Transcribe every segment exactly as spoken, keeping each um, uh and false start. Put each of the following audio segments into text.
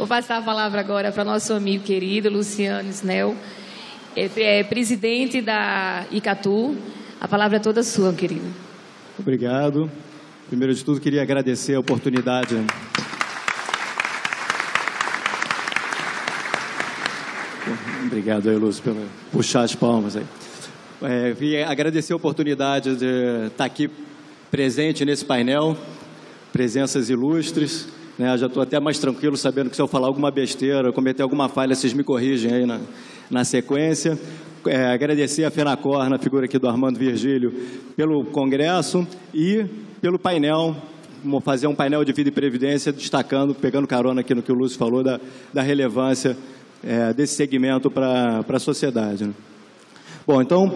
Vou passar a palavra agora para nosso amigo querido, Luciano Snell, é, é presidente da Icatu. A palavra é toda sua, querido. Obrigado. Primeiro de tudo, queria agradecer a oportunidade. Obrigado aí, Lúcio, por puxar as palmas aí. É, queria agradecer a oportunidade de estar aqui presente nesse painel, presenças ilustres, né? Já estou até mais tranquilo sabendo que se eu falar alguma besteira, cometer alguma falha, vocês me corrigem aí na, na sequência. É, agradecer a FENACOR, na figura aqui do Armando Virgílio, pelo congresso e pelo painel, vamos fazer um painel de vida e previdência, destacando, pegando carona aqui no que o Lúcio falou, da, da relevância é, desse segmento para a sociedade, né? Bom, então,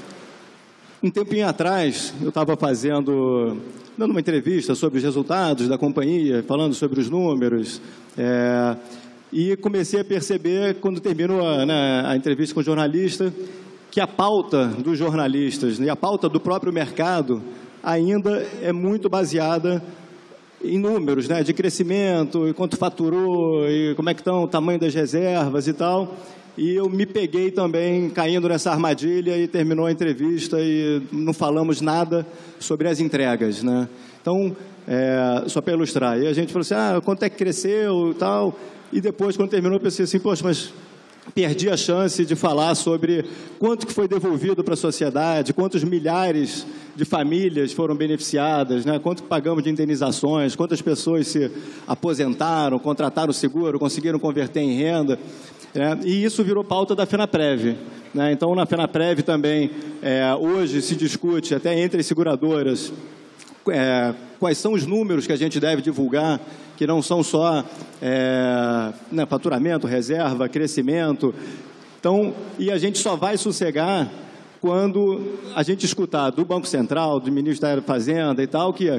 um tempinho atrás, eu estava fazendo, dando uma entrevista sobre os resultados da companhia, falando sobre os números, é, e comecei a perceber, quando terminou a, né, a entrevista com o jornalista, que a pauta dos jornalistas e a pauta do próprio mercado ainda é muito baseada em números, né, de crescimento, e quanto faturou, e como é que estão o tamanho das reservas e tal. E eu me peguei também caindo nessa armadilha e terminou a entrevista e não falamos nada sobre as entregas, né? Então, é, só para ilustrar, e a gente falou assim, ah, quanto é que cresceu e tal, e depois, quando terminou, eu pensei assim, poxa, mas perdi a chance de falar sobre quanto que foi devolvido para a sociedade, quantos milhares de famílias foram beneficiadas, né? Quanto que pagamos de indenizações, quantas pessoas se aposentaram, contrataram seguro, conseguiram converter em renda. É, e isso virou pauta da FENAPREV, né? Então, na FENAPREV também, é, hoje se discute, até entre as seguradoras, é, quais são os números que a gente deve divulgar, que não são só é, né, faturamento, reserva, crescimento. Então, e a gente só vai sossegar quando a gente escutar do Banco Central, do Ministro da Fazenda e tal, que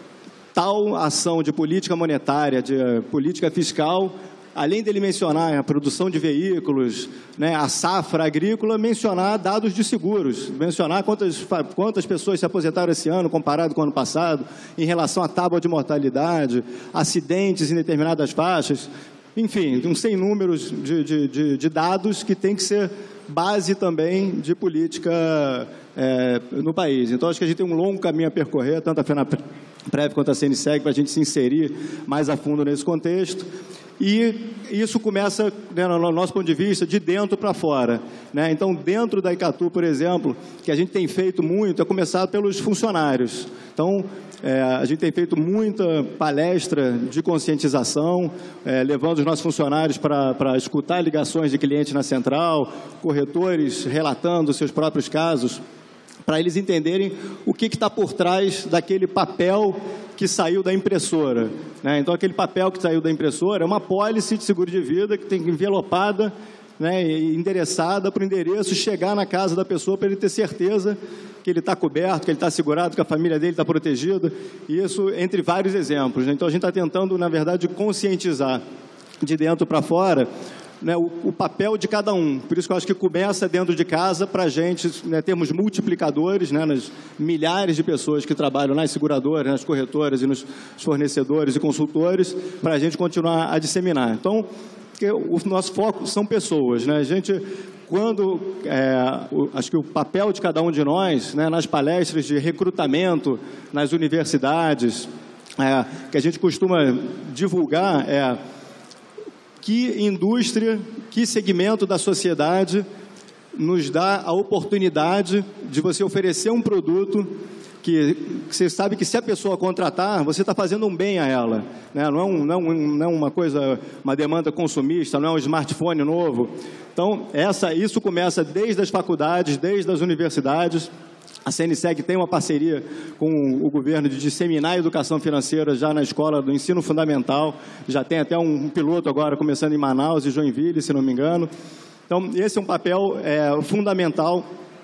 tal ação de política monetária, de política fiscal, além dele mencionar a produção de veículos, né, a safra agrícola, mencionar dados de seguros, mencionar quantas, quantas pessoas se aposentaram esse ano comparado com o ano passado, em relação à tábua de mortalidade, acidentes em determinadas faixas, enfim, um sem números de, de, de, de dados que tem que ser base também de política é, no país. Então, acho que a gente tem um longo caminho a percorrer, tanto a FENAPREV quanto a CNSEG, para a gente se inserir mais a fundo nesse contexto. E isso começa, né, no nosso ponto de vista, de dentro para fora, né? Então, dentro da Icatu, por exemplo, que a gente tem feito muito, é começar pelos funcionários. Então, é, a gente tem feito muita palestra de conscientização, é, levando os nossos funcionários para, para escutar ligações de clientes na central, corretores relatando seus próprios casos, para eles entenderem o que está por trás daquele papel que saiu da impressora, né? Então, aquele papel que saiu da impressora é uma apólice de seguro de vida que tem envelopada, né, e endereçada para o endereço, chegar na casa da pessoa para ele ter certeza que ele está coberto, que ele está segurado, que a família dele está protegida. E isso entre vários exemplos, né? Então, a gente está tentando, na verdade, conscientizar de dentro para fora, né, o, o papel de cada um. Por isso que eu acho que começa dentro de casa para a gente, né, termos multiplicadores, né, nas milhares de pessoas que trabalham nas seguradoras, nas corretoras e nos fornecedores e consultores, para a gente continuar a disseminar. Então, o nosso foco são pessoas, né? A gente, quando, é, o, acho que o papel de cada um de nós, né, nas palestras de recrutamento, nas universidades, é, que a gente costuma divulgar, é que indústria, que segmento da sociedade nos dá a oportunidade de você oferecer um produto que, que você sabe que se a pessoa contratar, você está fazendo um bem a ela, né? Não é, um, não, é um, não é uma coisa, uma demanda consumista, não é um smartphone novo. Então, essa, isso começa desde as faculdades, desde as universidades. A CNSEG tem uma parceria com o governo de disseminar a educação financeira já na escola do ensino fundamental. Já tem até um piloto agora começando em Manaus e Joinville, se não me engano. Então, esse é um papel é, fundamental,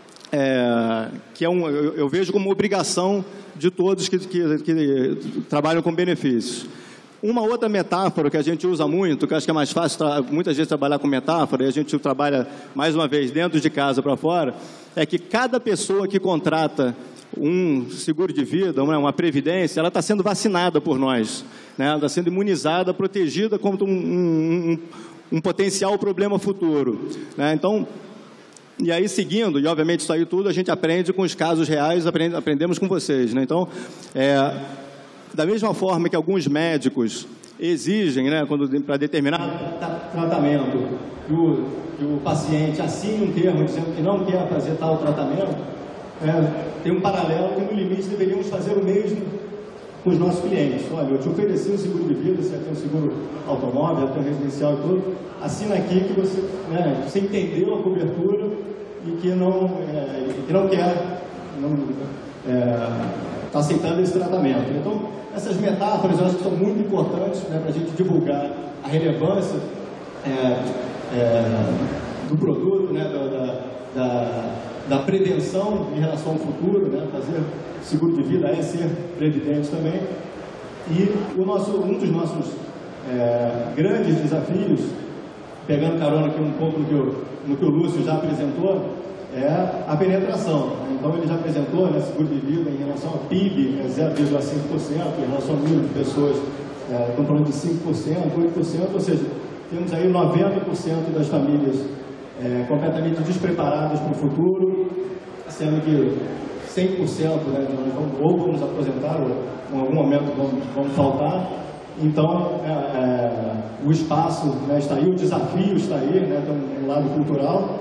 é, que é um, eu, eu vejo como obrigação de todos que, que, que trabalham com benefícios. Uma outra metáfora que a gente usa muito, que acho que é mais fácil muitas vezes trabalhar com metáfora, e a gente trabalha, mais uma vez, dentro de casa para fora, é que cada pessoa que contrata um seguro de vida, uma, uma previdência, ela está sendo vacinada por nós. né? Está sendo imunizada, protegida contra um, um, um, um potencial problema futuro, né? Então, e aí seguindo, e obviamente isso aí tudo a gente aprende com os casos reais, aprende, aprendemos com vocês, né? Então, é, da mesma forma que alguns médicos exigem, né, quando para determinar tratamento, que o, que o paciente assine um termo dizendo que não quer fazer tal tratamento, é, tem um paralelo que no limite deveríamos fazer o mesmo com os nossos clientes. Olha, eu te ofereci um seguro de vida, você tem um seguro automóvel, tem um residencial e tudo, assina aqui que você, né, você entendeu a cobertura e que não, é, que não quer, não está é, aceitando esse tratamento. Então, essas metáforas eu acho que são muito importantes, né, para a gente divulgar a relevância é, é, do produto, né, da, da, da prevenção em relação ao futuro, né, fazer seguro de vida é ser previdente também. E o nosso, um dos nossos é, grandes desafios, pegando carona aqui um pouco no que, o, no que o Lúcio já apresentou, é a penetração. Então ele já apresentou, né, seguro de vida em relação ao P I B, é zero vírgula cinco por cento, em relação ao número de pessoas, é, estão falando de cinco por cento, oito por cento, ou seja, temos aí noventa por cento das famílias é, completamente despreparadas para o futuro, sendo que cem por cento, né, nós vamos, ou vamos aposentar, ou em algum momento vamos, vamos faltar. Então, é, é, o espaço, né, está aí, o desafio está aí, né, tem um lado cultural.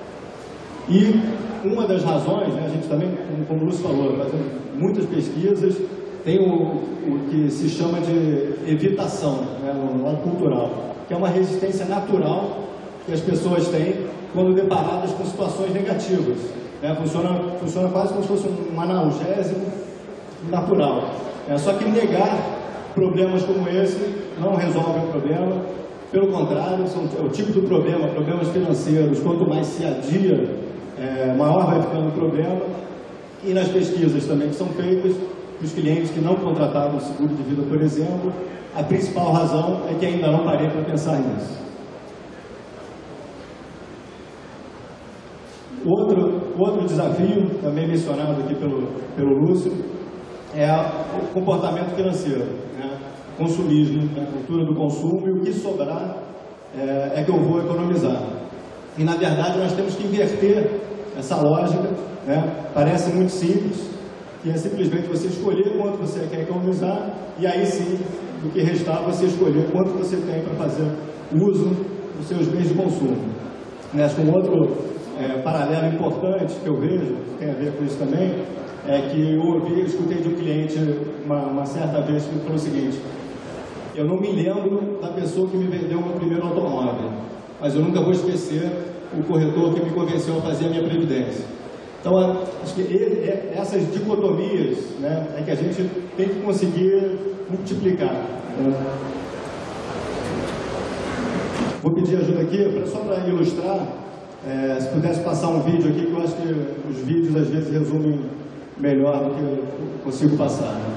E uma das razões, né, a gente também, como o Lúcio falou, fazendo muitas pesquisas, tem o, o que se chama de evitação, né, no lado cultural, que é uma resistência natural que as pessoas têm quando deparadas com situações negativas. É, funciona, funciona quase como se fosse um analgésico natural. É, só que negar problemas como esse não resolve o problema. Pelo contrário, são, é o tipo do problema, problemas financeiros, quanto mais se adia, é, maior vai ficando o problema. E nas pesquisas também que são feitas, os clientes que não contratavam seguro de vida, por exemplo, a principal razão é que ainda não parei para pensar nisso. Outro, outro desafio, também mencionado aqui pelo, pelo Lúcio, é o comportamento financeiro, né? Consumismo, né? A cultura do consumo, e o que sobrar é, é que eu vou economizar. E, na verdade, nós temos que inverter essa lógica, né? Parece muito simples, que é simplesmente você escolher quanto você quer economizar, e aí sim, do que restar, você escolher quanto você tem para fazer uso dos seus bens de consumo. Né? Acho que um outro É, paralelo importante que eu vejo, que tem a ver com isso também, é que eu ouvi, eu escutei de um cliente uma, uma certa vez que falou o seguinte: eu não me lembro da pessoa que me vendeu o meu primeiro automóvel, mas eu nunca vou esquecer o corretor que me convenceu a fazer a minha previdência. Então, acho que ele, essas dicotomias, né, é que a gente tem que conseguir multiplicar. Né? Vou pedir ajuda aqui, só para ilustrar. É, se pudesse passar um vídeo aqui, que eu acho que os vídeos às vezes resumem melhor do que eu consigo passar. Né?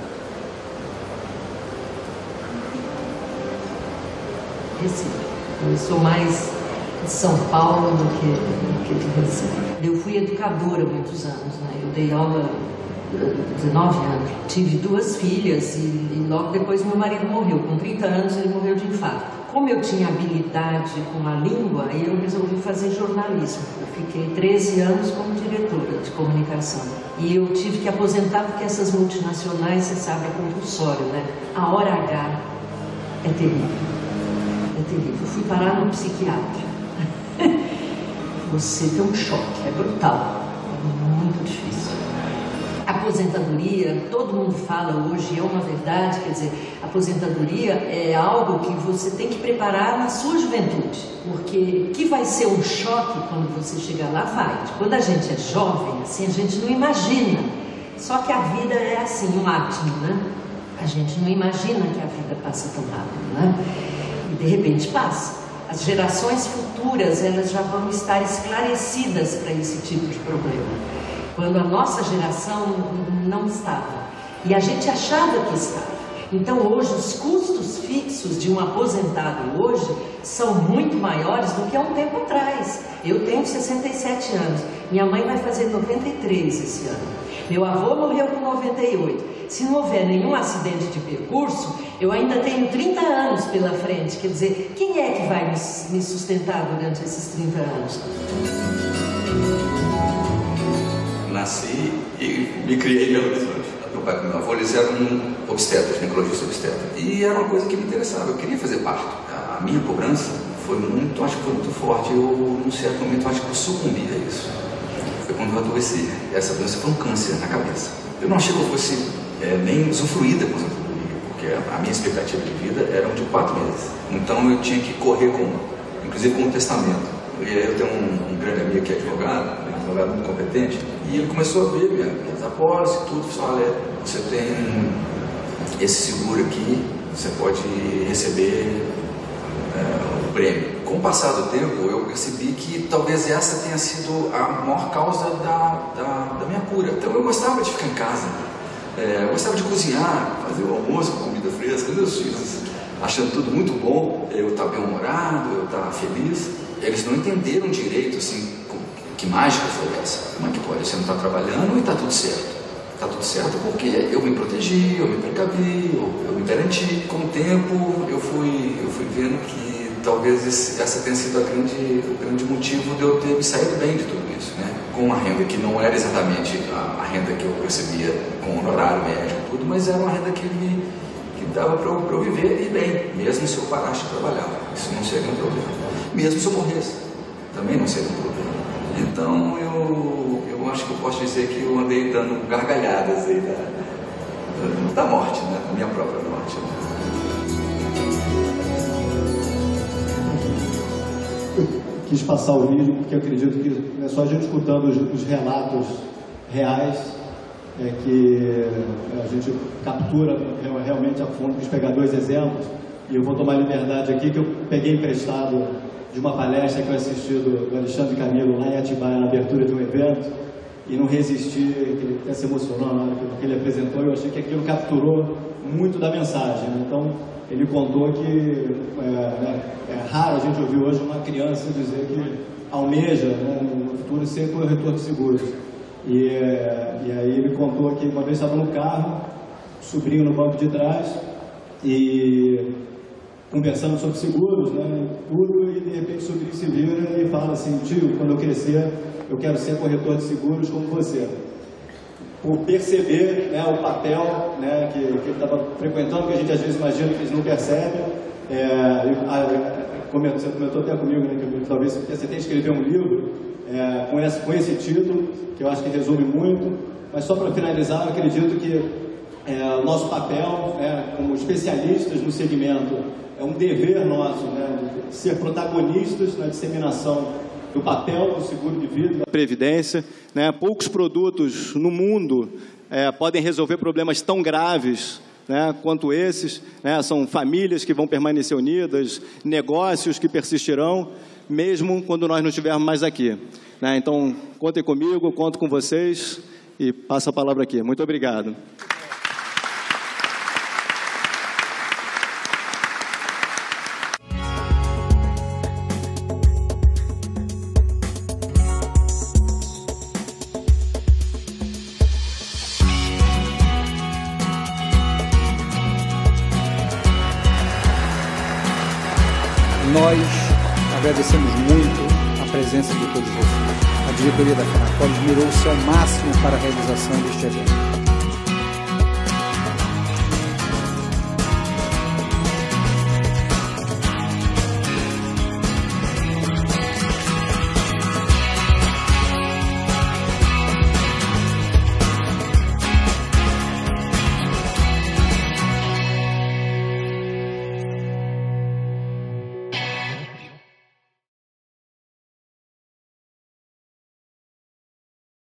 Recife. Eu sou mais de São Paulo do que, do que de Recife. Eu fui educadora há muitos anos, né? Eu dei aula há dezenove anos. Tive duas filhas e, e logo depois meu marido morreu. Com trinta anos ele morreu de infarto. Como eu tinha habilidade com a língua, eu resolvi fazer jornalismo. Eu fiquei treze anos como diretora de comunicação. E eu tive que aposentar porque essas multinacionais, você sabe, é compulsório, né? A hora H é terrível. É terrível. Eu fui parar no psiquiatra. Você tem um choque, é brutal. É muito difícil. Aposentadoria, todo mundo fala hoje, é uma verdade, quer dizer, aposentadoria é algo que você tem que preparar na sua juventude, porque que vai ser um choque quando você chegar lá, vai. Quando a gente é jovem, assim, a gente não imagina, só que a vida é assim, um átomo, né? A gente não imagina que a vida passa tão rápido, né? E de repente passa. As gerações futuras, elas já vão estar esclarecidas para esse tipo de problema. Quando a nossa geração não estava. E a gente achava que estava. Então hoje os custos fixos de um aposentado hoje são muito maiores do que há um tempo atrás. Eu tenho sessenta e sete anos. Minha mãe vai fazer noventa e três esse ano. Meu avô morreu com noventa e oito. Se não houver nenhum acidente de percurso, eu ainda tenho trinta anos pela frente. Quer dizer, quem é que vai me, me sustentar durante esses trinta anos? Nasci e me criei em Belo Horizonte. Meu pai e meu avô, eles eram obstetras, ginecologistas obstetras. E era uma coisa que me interessava, eu queria fazer parto. A minha cobrança foi muito, acho que foi muito forte. Eu, num certo momento, acho que eu sucumbi a isso. Foi quando eu adoeci. Essa doença foi um câncer na cabeça. Eu não achei que eu fosse é, nem usufruir da aposentadoria, porque a minha expectativa de vida era de quatro meses. Então eu tinha que correr com, inclusive com um testamento. E aí eu tenho um, um grande amigo que é advogado, um advogado muito competente, e ele começou a ver minha, minhas apólices e tudo. Falou: olha, você tem esse seguro aqui, você pode receber é, o prêmio. Com o passar do tempo, eu percebi que talvez essa tenha sido a maior causa da, da, da minha cura. Então eu gostava de ficar em casa, é, eu gostava de cozinhar, fazer o almoço com comida fresca, meus filhos achando tudo muito bom, eu estava bem-humorado, eu estava feliz. Eles não entenderam direito, assim, que mágica foi essa. Como é que pode? Você não está trabalhando e está tudo certo. Está tudo certo porque eu me protegi, eu me precavi, eu, eu me garanti. Com o tempo, eu fui, eu fui vendo que talvez esse, essa tenha sido a grande, o grande motivo de eu ter me saído bem de tudo isso, né? Com uma renda que não era exatamente a, a renda que eu recebia com o honorário médico e tudo, mas era uma renda que me que dava para eu, eu viver e bem, mesmo se eu parasse de trabalhar. Isso não seria um problema. Mesmo se eu morresse, também não seria um problema. Então, eu, eu acho que eu posso dizer que eu andei dando gargalhadas aí da, da morte, né? Da minha própria morte. Eu quis passar o vídeo porque eu acredito que é só a gente escutando os, os relatos reais é que a gente captura realmente a fundo. Quis pegar dois exemplos e eu vou tomar liberdade aqui que eu peguei emprestado de uma palestra que eu assisti do, do Alexandre Camilo lá em Atibaia, na abertura de um evento, e não resisti, ele até se emocionou na hora que ele apresentou. Eu achei que aquilo capturou muito da mensagem, né? Então, ele contou que é, né, é raro a gente ouvir hoje uma criança dizer que almeja, né, no futuro ser corretor de seguros. E, é, e aí ele contou que uma vez estava no carro, sobrinho no banco de trás, e conversando sobre seguros, né, tudo, e de repente o sobrinho se vira e fala assim: tio, quando eu crescer, eu quero ser corretor de seguros como você. Por perceber, né, o papel, né, que, que ele estava frequentando, que a gente às vezes imagina que eles não percebem. É, a, comentou, você comentou até comigo, né, que talvez você tenha que escrever um livro é, com, esse, com esse título, que eu acho que resume muito. Mas só para finalizar, eu acredito que é, o nosso papel, né, como especialistas no segmento, é um dever nosso, né, de ser protagonistas na disseminação do papel do seguro de vida, da previdência, né? Poucos produtos no mundo é, podem resolver problemas tão graves, né, quanto esses, né? São famílias que vão permanecer unidas, negócios que persistirão, mesmo quando nós não estivermos mais aqui, né? Então, contem comigo, conto com vocês e passo a palavra aqui. Muito obrigado. Nós agradecemos muito a presença de todos vocês. A diretoria da FENACOL esmerou-se ao máximo para a realização deste evento.